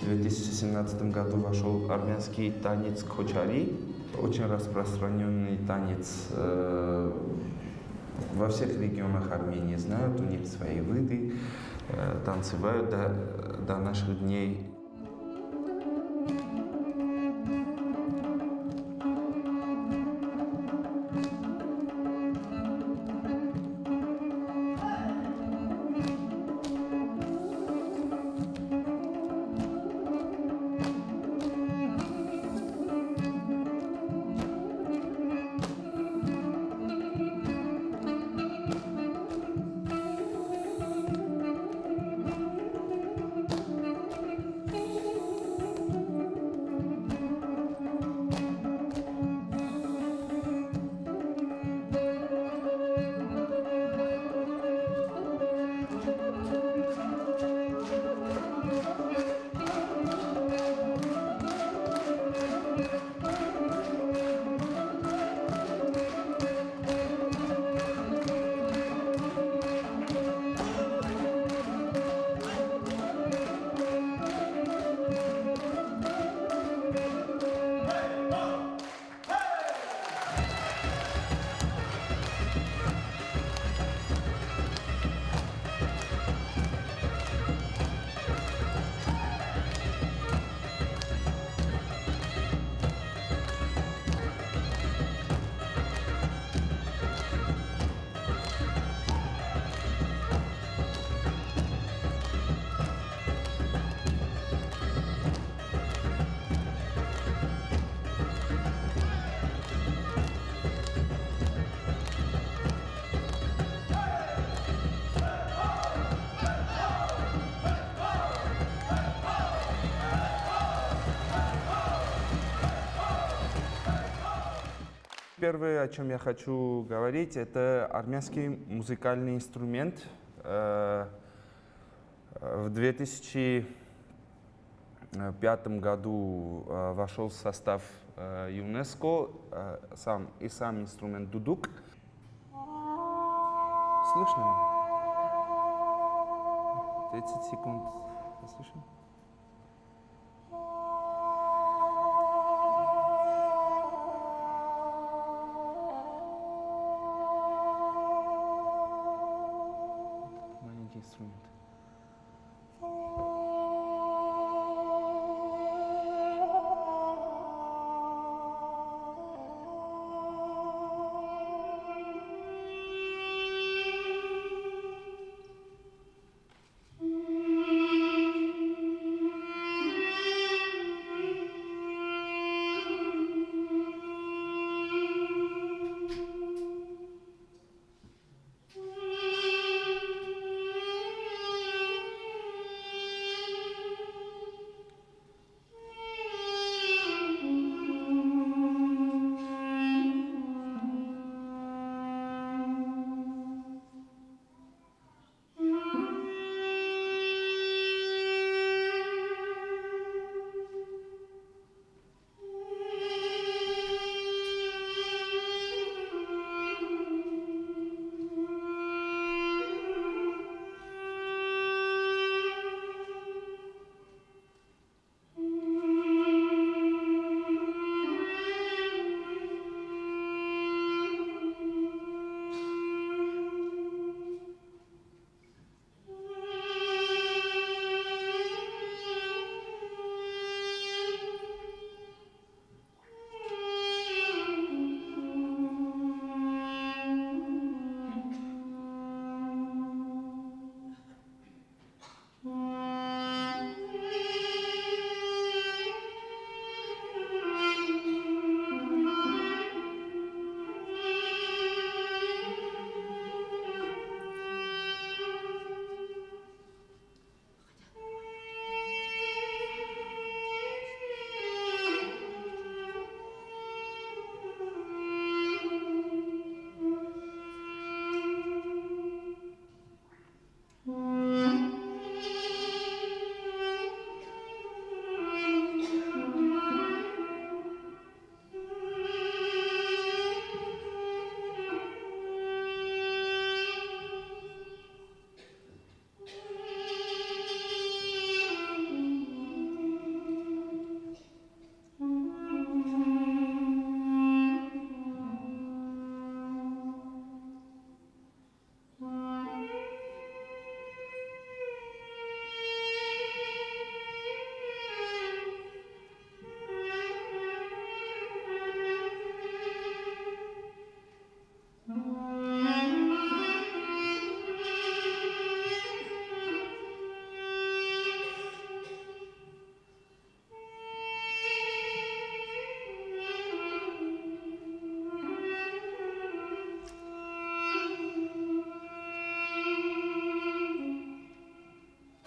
В 2017 году вошел армянский танец кочари, очень распространенный танец во всех регионах Армении знают, у них свои виды, танцевают до наших дней. Первое, о чем я хочу говорить, это армянский музыкальный инструмент. В 2005 году вошел в состав ЮНЕСКО сам инструмент дудук. Слышно? 30 секунд. Слышно? Инструмент.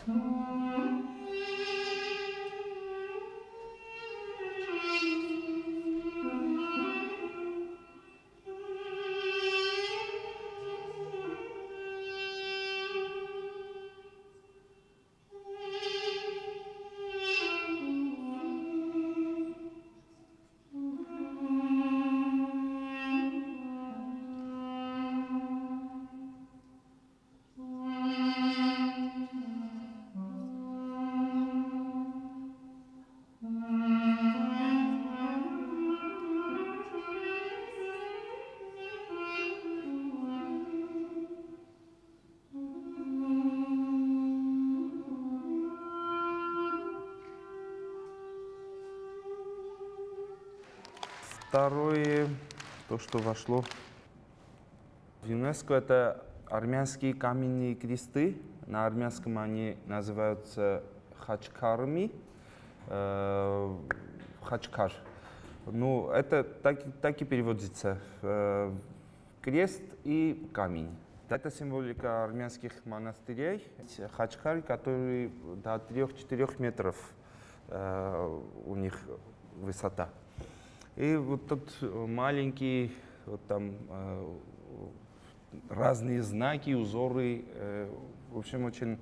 Второе, то, что вошло в ЮНЕСКО, это армянские каменные кресты. На армянском они называются хачкарами. Хачкар. Ну, это так и переводится. Крест и камень. Это символика армянских монастырей. Хачкар, которые до 3-4 метров у них высота. И вот тут маленькие, вот там разные знаки, узоры, в общем, очень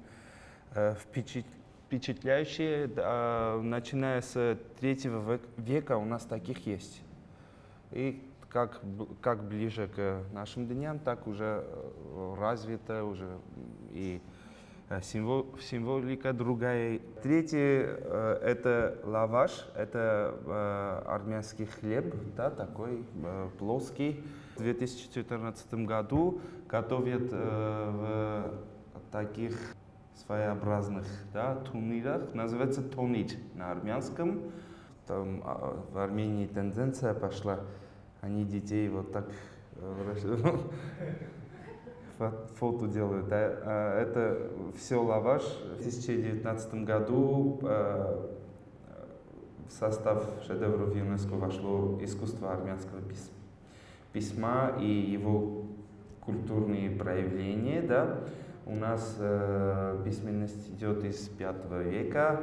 впечатляющие. Начиная с 3 века у нас таких есть. И как ближе к нашим дням, так уже развито, уже и символика другая. Третье – это лаваш, это армянский хлеб, да, такой плоский. В 2014 году готовят в таких своеобразных, да, турнирах, называется тонич на армянском. Там в Армении тенденция пошла, они детей вот так фото делают. Это все лаваш. В 2019 году в состав шедевров ЮНЕСКО вошло искусство армянского письма и его культурные проявления. Да? У нас письменность идет из V века.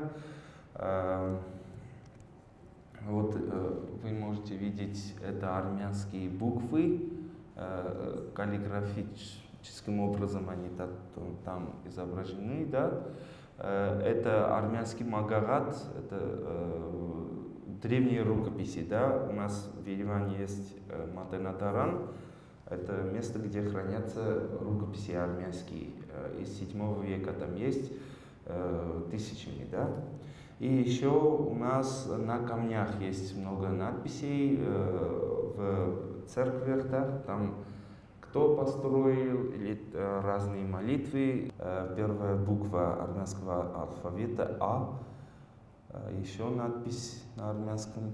Вот вы можете видеть, это армянские буквы, каллиграфическим образом они там изображены, да. Это армянский магарат, это древние рукописи, да. У нас в Ереване есть Матенатаран, это место, где хранятся рукописи армянские, из 7 века там есть, тысячами, да. И еще у нас на камнях есть много надписей в церквях, да, там кто построил, или разные молитвы. Первая буква армянского алфавита А, еще надпись на армянском.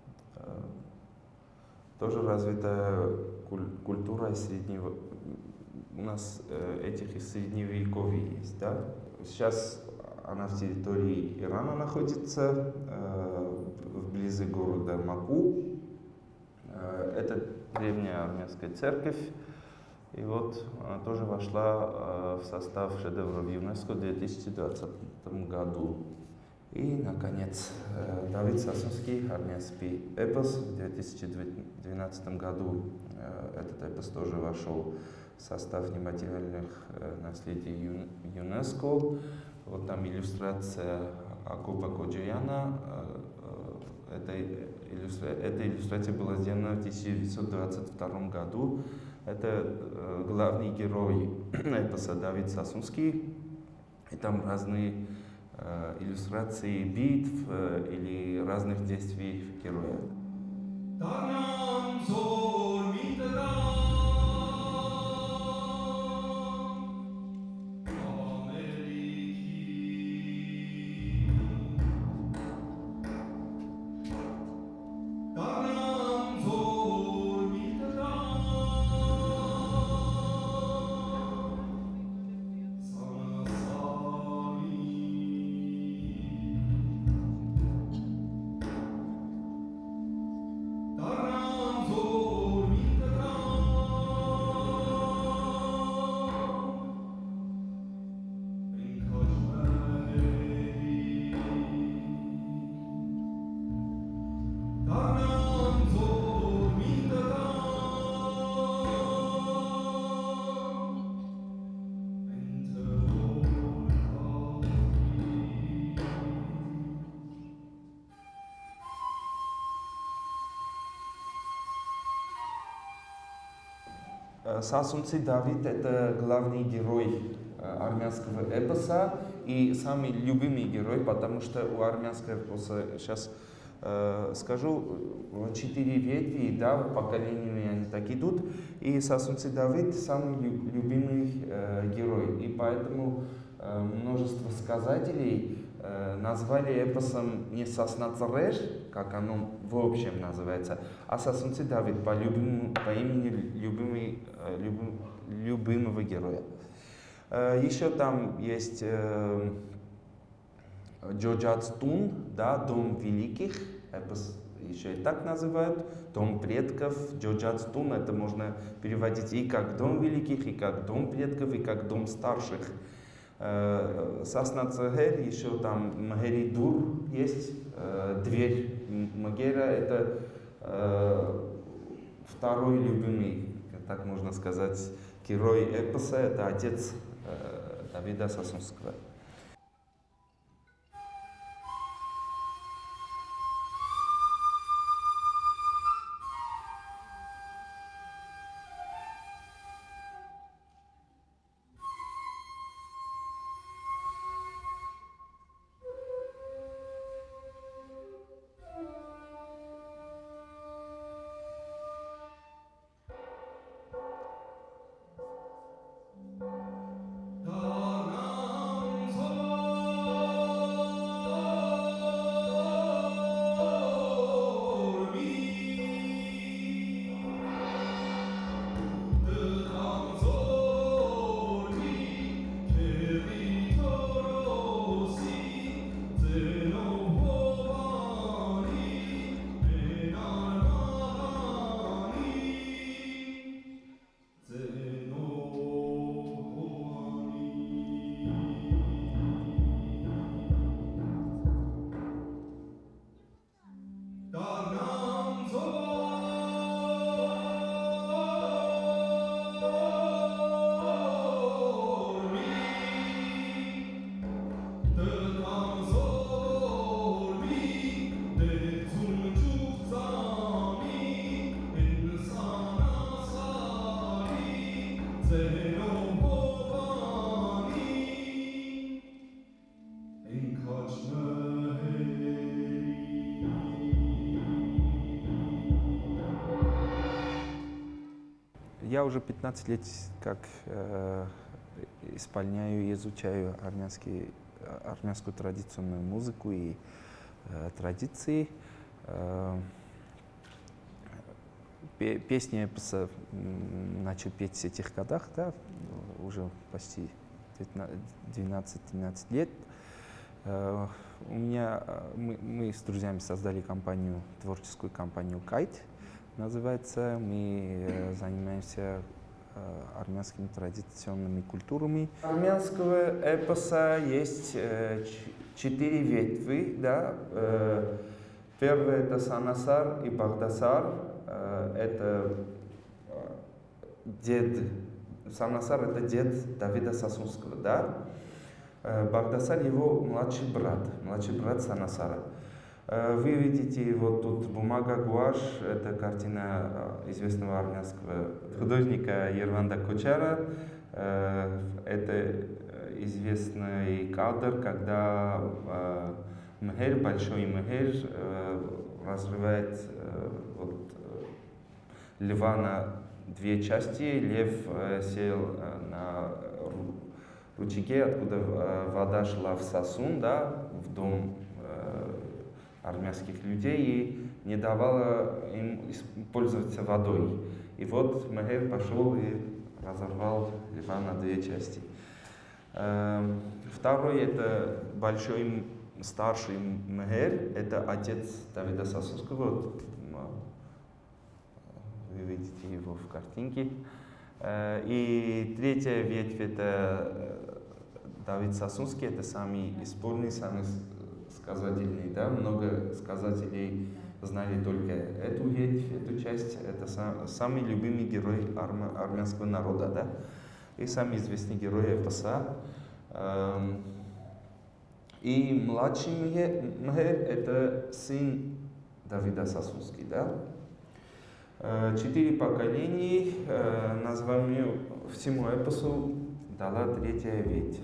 Тоже развита культура из среднего. У нас этих из средневековья есть, да. Сейчас она в территории Ирана находится, вблизи города Маку. Это древняя армянская церковь. И вот она тоже вошла в состав шедевров ЮНЕСКО в 2020 году. И, наконец, Давид Сасунский, армянский эпос. В 2012 году этот эпос тоже вошел в состав нематериальных наследий ЮНЕСКо. Вот там иллюстрация Акопа Коджияна. Эта иллюстрация была сделана в 1922 году. Это главный герой эпоса Давид Сасунский. И там разные иллюстрации битв или разных действий героя. Сасунци Давид — это главный герой армянского эпоса и самый любимый герой, потому что у армянского эпоса, сейчас скажу, 4 ветви, да, поколениями они так идут, и Сасунци Давид самый любимый герой, и поэтому множество сказателей назвали эпосом не Сосна Цареш, как оно в общем называется, а Сасунци Давид по имени любимого героя. Еще там есть Джоджацтун, да, Дом великих, эпос еще и так называют, Дом предков. Джоджацтун — это можно переводить и как Дом великих, и как Дом предков, и как Дом старших. Сосна Цегер, еще там Мгеридур есть, дверь Мгера — это второй любимый, так можно сказать, герой эпоса, это отец Давида Сасунского. Я уже 15 лет как исполняю и изучаю армянскую традиционную музыку и традиции. Песни эпоса начал петь в этих годах, да, уже почти 12-13 лет. Мы с друзьями создали творческую компанию «Кайт». Называется. Мы занимаемся армянскими традиционными культурами. Армянского эпоса есть 4 ветви. Да? Первое — это Санасар и Багдасар. Это дед. Санасар — это дед Давида Сасунского. Да? Багдасар — его младший брат Санасара. Вы видите вот тут бумага гуашь, это картина известного армянского художника Ерванда Кочара. Это известный кадр, когда Мгер, большой Мгер, разрывает льва на 2 части. Лев сел на ручейке, откуда вода шла в сосуд, да, в дом армянских людей и не давала им пользоваться водой. И вот Мгер пошел и разорвал льва на 2 части. Второй — это большой старший Мгер, это отец Давида Сасунского. Вот, вы видите его в картинке. И третья ветвь — это Давид Сасунский, это самый исполненный, самый сказательный, да, много сказателей знали только эту ветвь, эту часть. Это самый любимый герой армянского народа, да, и самый известный герой эпоса. И младший Мгер — это сын Давида Сасунский, да. 4 поколений, название всему эпосу дала третья ветвь.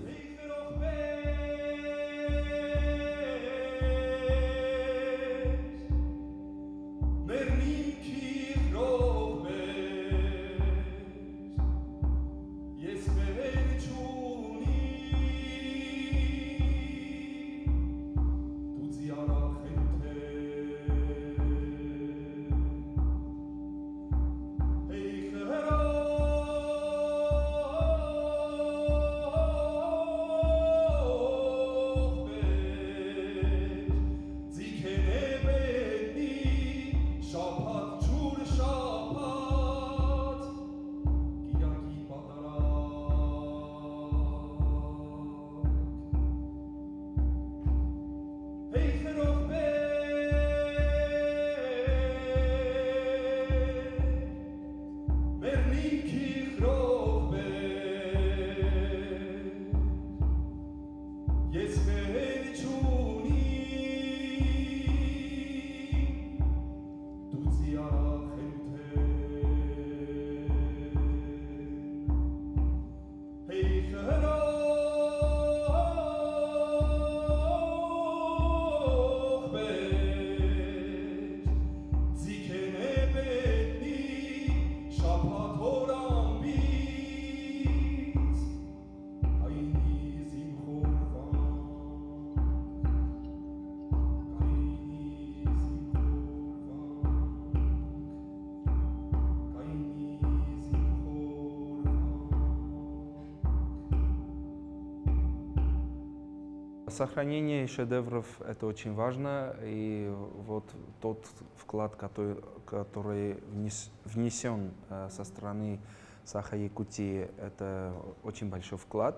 Сохранение шедевров – это очень важно, и вот тот вклад, который внесен со стороны Саха-Якутии, это очень большой вклад.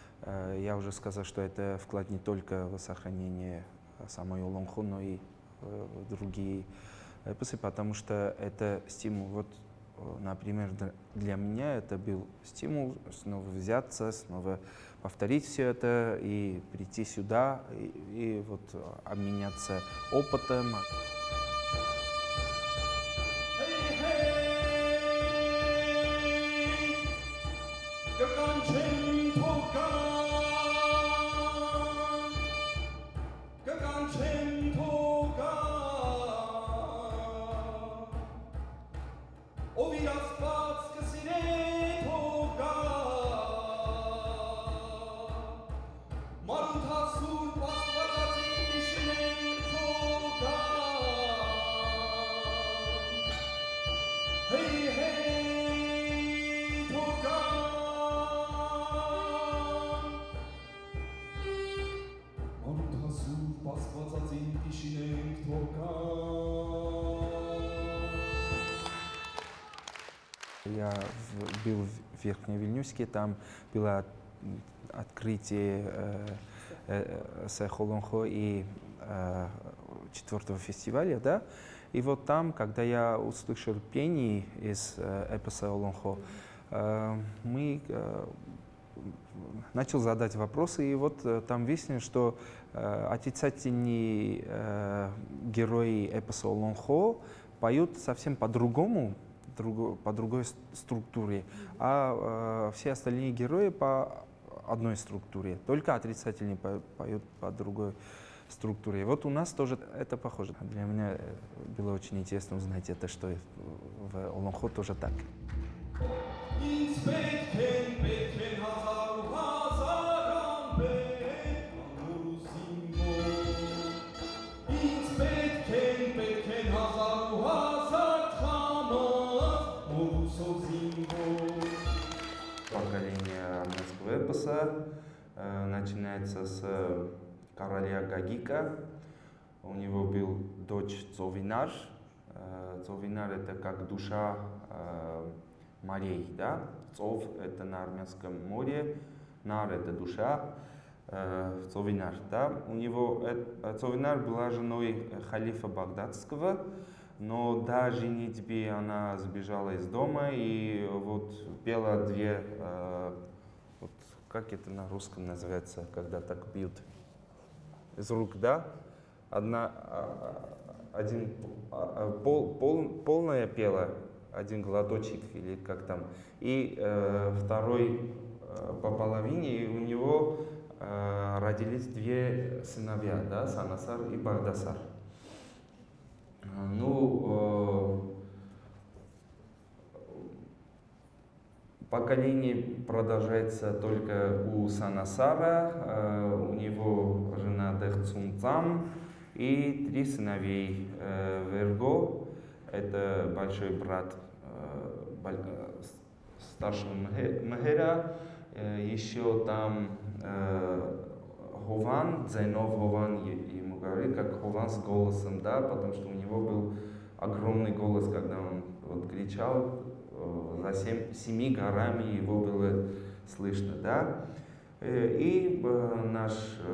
Я уже сказал, что это вклад не только в сохранение самой Олонху, но и в другие эпосы, потому что это стимул. Вот, например, для меня это был стимул снова взяться, снова повторить все это и прийти сюда и вот обменяться опытом. Я был в Верхневильнюске, там было открытие Олонху и 4-го фестиваля, да? И вот там, когда я услышал пение из эпоса Олонху, мы начал задать вопросы, и вот там выяснилось, что отрицательные герои эпоса Олонху поют совсем по-другому, по другой структуре, а все остальные герои по одной структуре. Только отрицательные поют по другой структуре. Вот у нас тоже это похоже. Для меня было очень интересно узнать это, что в Олонху тоже так. Поколение армянского эпоса начинается с короля Гагика. У него был дочь Цовинар. Цовинар — это как душа морей, да? Цов — это на армянском море, нар — это душа, Цовинар, да? У него Цовинар была женой халифа Багдадского, но до женитьбы она сбежала из дома и вот пела две, вот как это на русском называется, когда так бьют из рук, да? полное пело, один глоточек или как там, и второй по половине, и у него родились две сыновья, да, Санасар и Багдасар. Ну, поколение продолжается только у Санасара, у него жена Дехцунцам и три сыновей. Верго, это большой брат старшего Мегера, еще там Хован, Зайнов Хован ему говорит, как Хован с голосом, да, потому что у него был огромный голос, когда он вот кричал, за семи горами его было слышно, да. И наш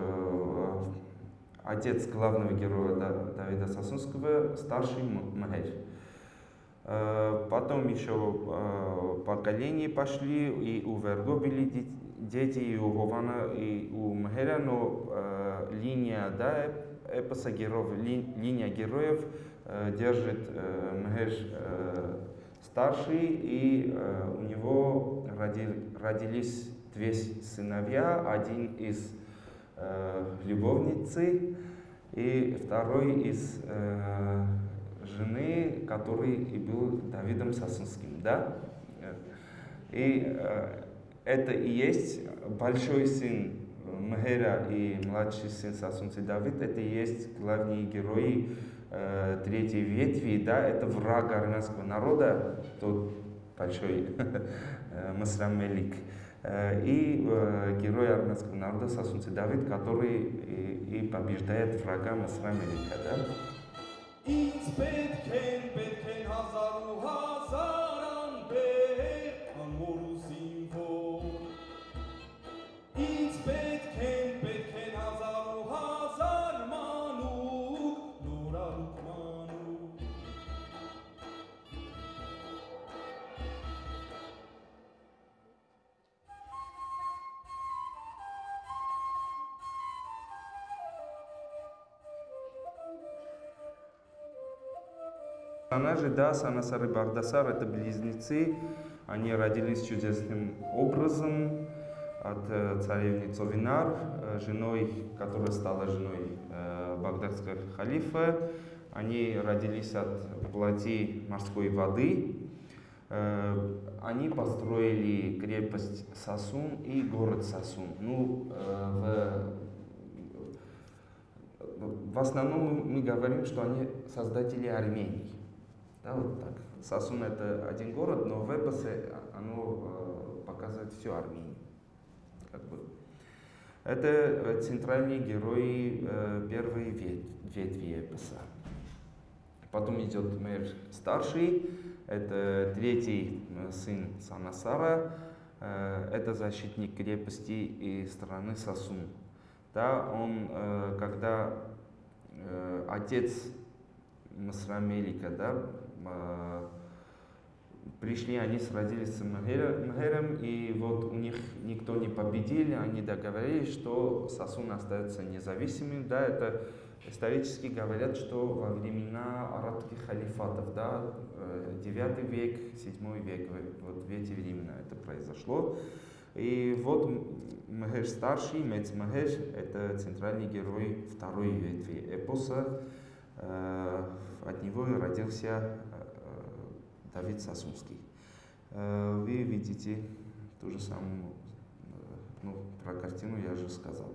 отец главного героя Давида Сасунского, старший Мегер. Потом еще поколения пошли, и у Верго были дети, и у Хована, и у Мегера, но линия, да, эпоса героев, линия героев держит Мегер старший, и у него родились две сыновья, один из любовницы и второй из жены, который и был Давидом Сасунским, да? И это и есть большой сын Мегера и младший сын Сасунцы Давид, это и есть главные герои третьей ветви, да, это враг армянского народа, тот большой Масрам Мелик, и герой армянского народа Сасунцы Давид, который и побеждает врага Масрам Мелика, да? Персонажи, да, Санасар и Багдасар — это близнецы, они родились чудесным образом от царевны Цовинар, женой, которая стала женой багдадского халифа. Они родились от плоти морской воды. Они построили крепость Сасун и город Сасун. Ну, в основном мы говорим, что они создатели Армении. Да, вот так. Сасун — это один город, но в эпосе оно показывает всю Армению. Как бы. Это центральные герои первой ветви эпоса. Потом идет Мегер старший, это третий сын Санасара, это защитник крепости и страны Сасун. Да, он, когда отец Масрам Мелика, да, пришли, они сразились с Мегером, и вот у них никто не победил, они договорились, что Сасун остается независимым. Да, это исторически говорят, что во времена арабских халифатов, да, 9 век, 7 век, вот в эти времена это произошло. И вот Мегер старший, Мец Мегер, это центральный герой второй ветви эпоса. От него и родился Давид Сасунский. Вы видите ту же самую, ну, про картину я же сказал.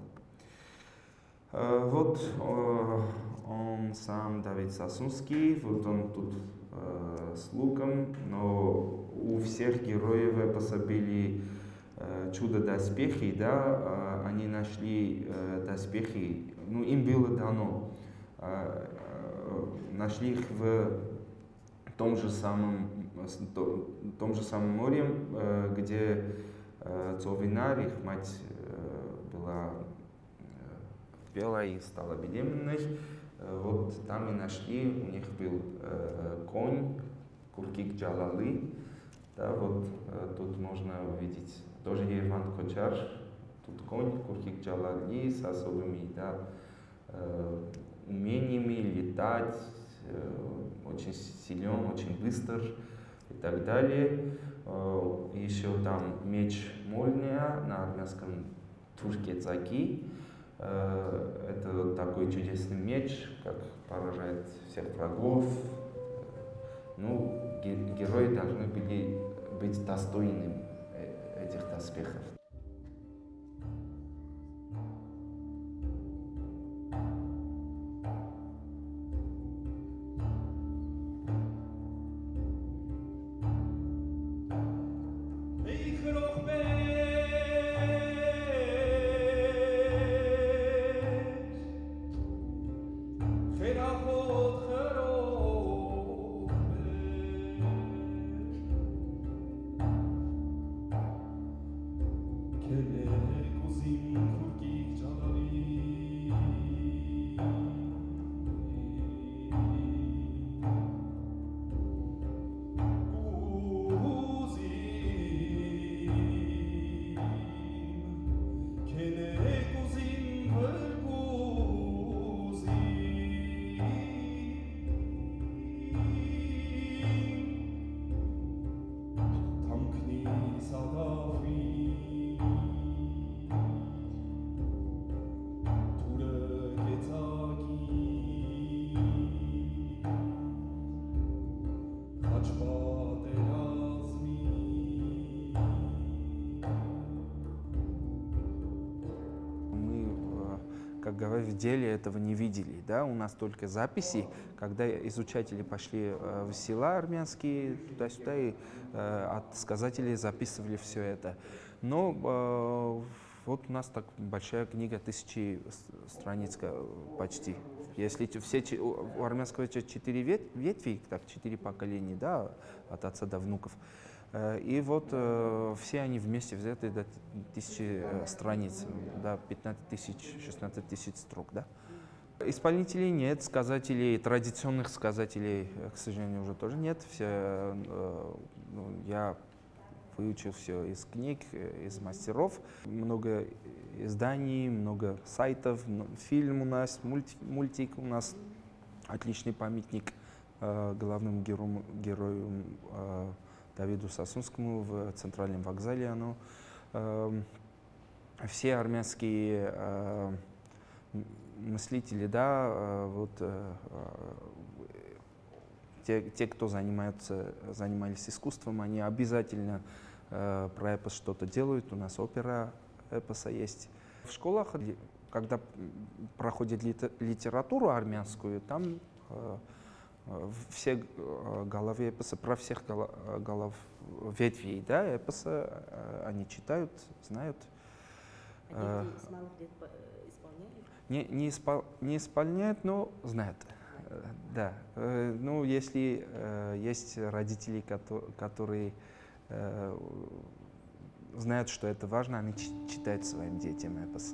Вот он сам, Давид Сасунский, вот он тут с луком, но у всех героев эпоса были чудо-доспехи, да, они нашли доспехи, ну, им было дано, нашли их в том же самом море, где Цовинар, их мать была пела и стала беременной. Вот там и нашли, у них был конь, Куркик Джалалы. Да, вот тут можно увидеть тоже Ерван Кочар, тут конь, Куркик Джалали с особыми, да, умениями летать, очень силен, очень быстр и так далее. Еще там меч Молния, на армянском Туркецаки. Это такой чудесный меч, как поражает всех врагов. Ну, герои должны были быть достойными этих доспехов. Как говорю, в деле этого не видели, да, у нас только записи, когда изучатели пошли в села армянские, туда-сюда, и от сказателей записывали все это. Но вот у нас так большая книга, 1000 страниц почти. Если все, у армянского 4 ветви, так 4 поколения, да, от отца до внуков. И вот все они вместе взяты до 1000 страниц, до 15 000, 16 000 строк, да. Исполнителей нет, сказателей, традиционных сказателей, к сожалению, уже тоже нет. Все, я выучил все из книг, из мастеров. Много изданий, много сайтов, фильм у нас, мультик у нас, отличный памятник главному герою Давиду Сасунскому в центральном вокзале. Все армянские мыслители, да, вот те, кто занимались искусством, они обязательно про эпос что-то делают. У нас опера эпоса есть. В школах, когда проходит литературу армянскую, там все головы эпоса, про всех голов ветвей, да, эпоса они читают, знают. С малых лет исполняли? Не исполняют, но знают. Да. Ну, если есть родители, которые знают, что это важно, они читают своим детям эпос.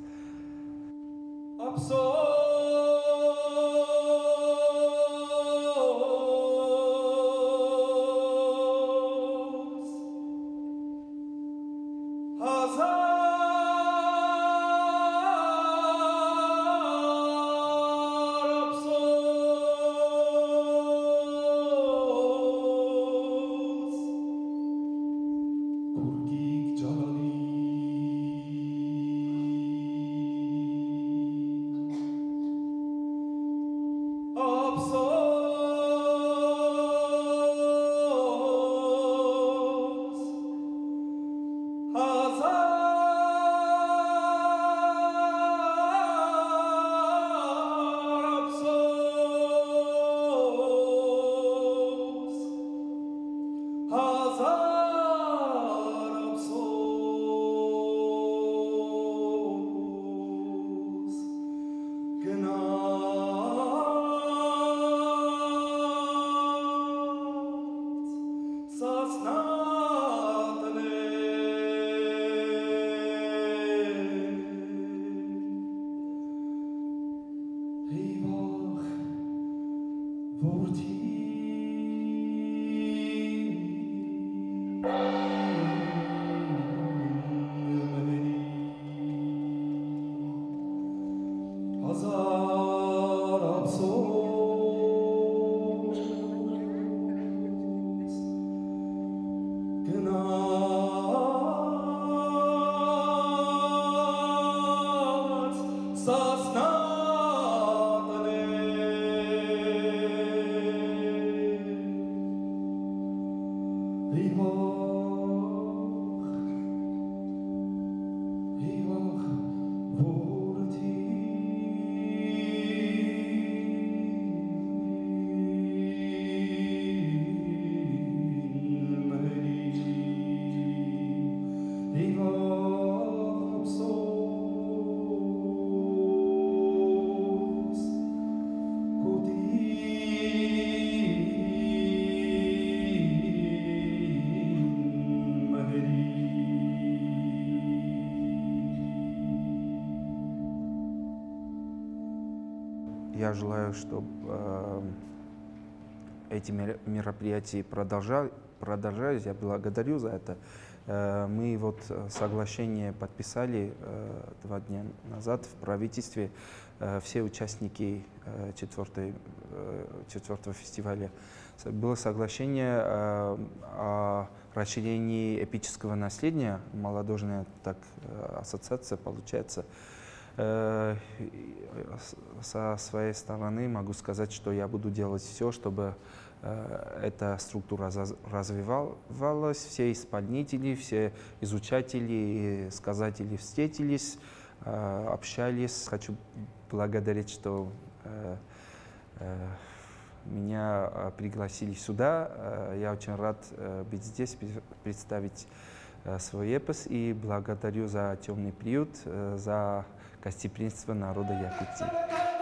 я желаю, чтобы эти мероприятия продолжались. Я благодарю за это. Мы вот соглашение подписали 2 дня назад в правительстве. Все участники 4-го фестиваля. Было соглашение о расширении эпического наследия. Молодежная ассоциация, получается. Со своей стороны могу сказать, что я буду делать все, чтобы эта структура развивалась, все исполнители, все изучатели, сказатели встретились, общались. Хочу благодарить, что меня пригласили сюда. Я очень рад быть здесь, представить свой эпос, и благодарю за «Темный приют», за гостеприимство народа Якутии.